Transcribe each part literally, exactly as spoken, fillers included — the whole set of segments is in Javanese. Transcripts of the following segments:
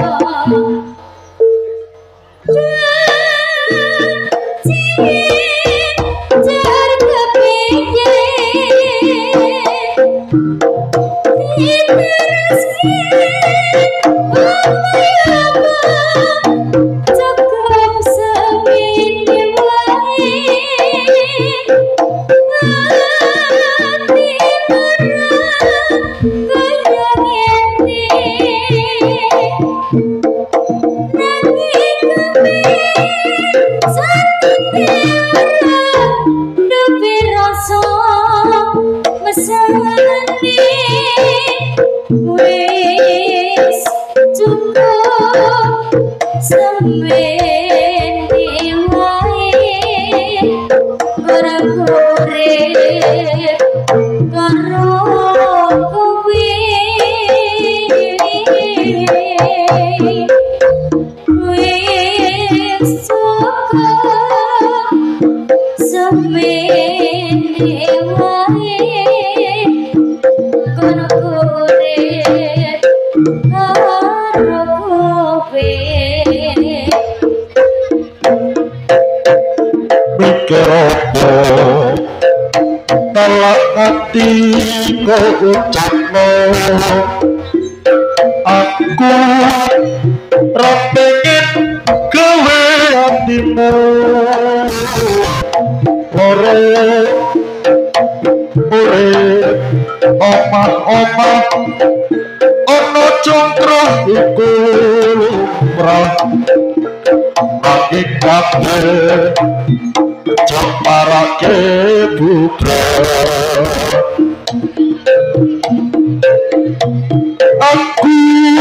Ucapno aku ra pengen gawe atimu ore ore omah-omah ono congkrah iku ra nanging kabeh jemparake putra aku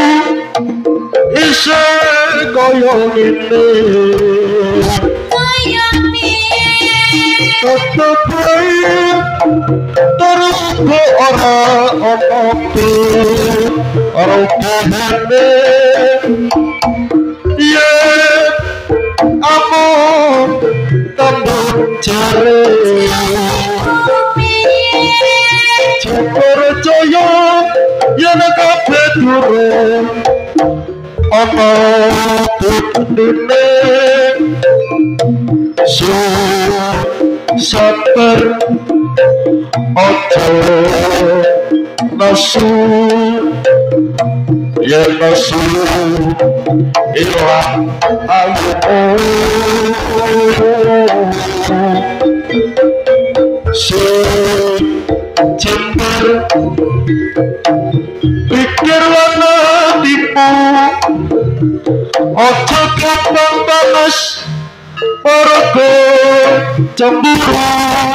ishe kaya ngene kaya ngene tetep wae terus kok ora ono ora kene ye amon tambah jare Cokor Jaya yen kabeh durung ana buktine so sabar ojo nasu yen nasu ilang ayo so cember pikir wana tipu ojo gampang panas paraga cemburu